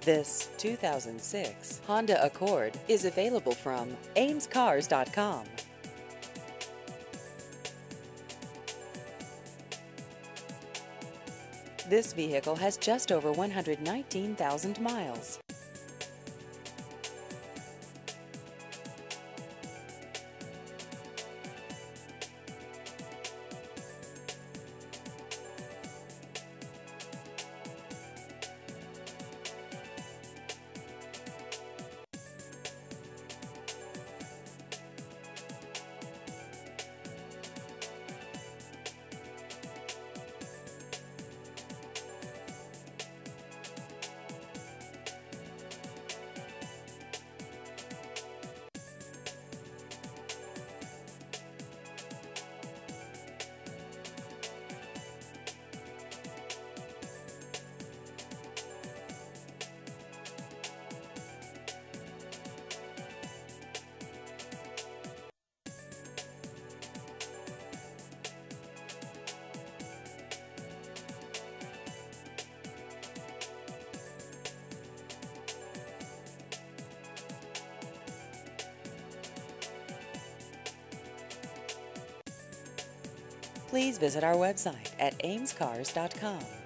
This 2006 Honda Accord is available from amescars.com. This vehicle has just over 119,000 miles. Please visit our website at amescars.com.